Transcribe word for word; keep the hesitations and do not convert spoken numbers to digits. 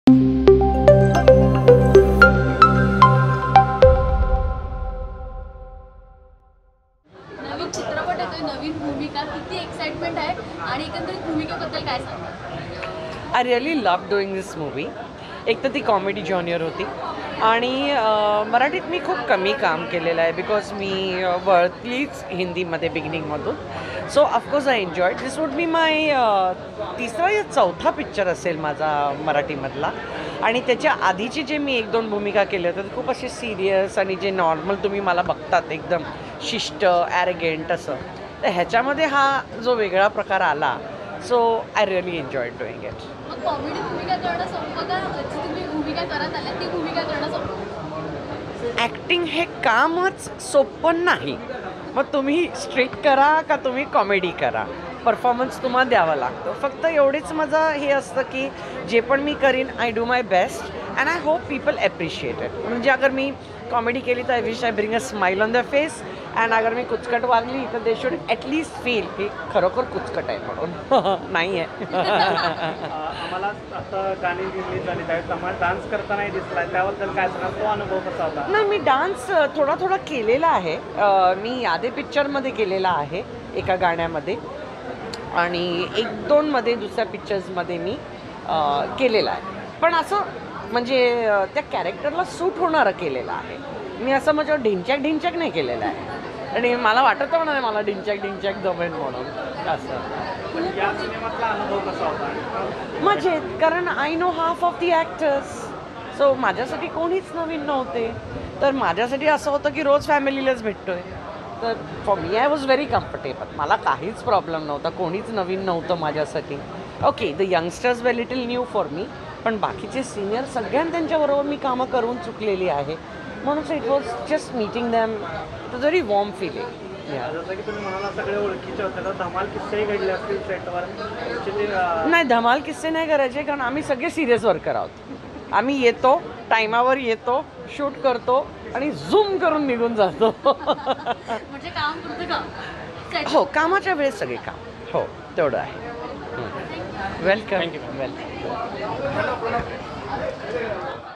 नवीन चित्रपट येतोय, नवीन भूमिका, किती एक्साइटमेंट आहे आणि एकंदरीत भूमिकेबद्दल काय सांगणार? I really love doing this movie. एक तर ती कॉमेडी जॉनियर होती आणि मराठीत मी खूप कमी काम केलेलं आहे बिकॉज मी वळतीच हिंदीमध्ये बिगिनिंगमधून. So of course I enjoyed. This would be my तिसरा या चौथा पिक्चर असेल माझा मराठीमधला. आणि त्याच्या आधीचे जे मी एक दोन भूमिका केल्या होत्या ते खूप असे सिरियस आणि जे नॉर्मल तुम्ही मला बघतात एकदम शिष्ट ॲरेगेंट असं, तर ह्याच्यामध्ये हा जो वेगळा प्रकार आला. So I really enjoyed doing it. मग कॉमेडी भूमिका करणं सोपं का, जी तुम्ही भूमिका करत आल्या ती भूमिका करणं सोपं? ॲक्टिंग हे कामच सोपं नाही. मग तुम्ही स्ट्रिक्ट करा का तुम्ही कॉमेडी करा, परफॉर्मन्स तुम्हाला द्यावा लागतो. फक्त एवढेच माझं हे असतं की जे पण मी करीन I do my best and I hope people appreciate it. म्हणजे अगर मी कॉमेडी केली तर I wish I bring a smile on the face. And अगर मी कुचकट वागली तर दे शुड ॲटलीस्ट फील की खरोखर कुचकट आहे म्हणून. नाही आहे. आम्हाला आता गाणी रिलीज झाली त्यावेळेस आम्हाला डान्स करतानाही दिसला, त्याबद्दल काय सांगा, तो अनुभव कसा होता? नाही, मी डान्स थोडा थोडा केलेला आहे. मी यादे पिक्चरमध्ये केलेला आहे एका गाण्यामध्ये आणि एक दोनमध्ये दुसऱ्या पिक्चर्समध्ये मी केलेलं आहे. पण असं म्हणजे त्या कॅरेक्टरला सूट होणारं केलेलं आहे. मी असं म्हणजे ढिंचॅक ढिंचॅक नाही केलेलं आहे आणि मला वाटत पण नाही मला ढिंचॅक ढिंचॅक जमेल म्हणून असं. या सिनेमातला अनुभव कसा होता? मजेत, कारण I know half of the actors. So माझ्यासाठी कोणीच नवीन नव्हते, तर माझ्यासाठी असं होतं की रोज फॅमिलीलाच भेटतोय. तर for me I was very comfortable. मला काहीच प्रॉब्लेम नव्हता, कोणीच नवीन नव्हतं माझ्यासाठी. Okay, the youngsters were little new for me, पण बाकीचे सिनियर सगळ्यांना त्यांच्याबरोबर मी कामं करून चुकलेली आहे. म्हणून it was just meeting them. It was very warm feeling. जसं की तुम्ही म्हणाला सगळे ओळखीचे होते, तर धमाल किस्सेही घडले असतील सेटवर? नाही, धमाल किस्से नाही करायचे, कारण आम्ही सगळे सिरियस वर्कर आहोत. आम्ही येतो, टायमावर येतो, शूट करतो आणि झूम करून निघून जातो. म्हणजे काम करतं का? हो, कामाच्या वेळेस सगळे काम. हो, तेवढं आहे. वेलकम. वेलकम.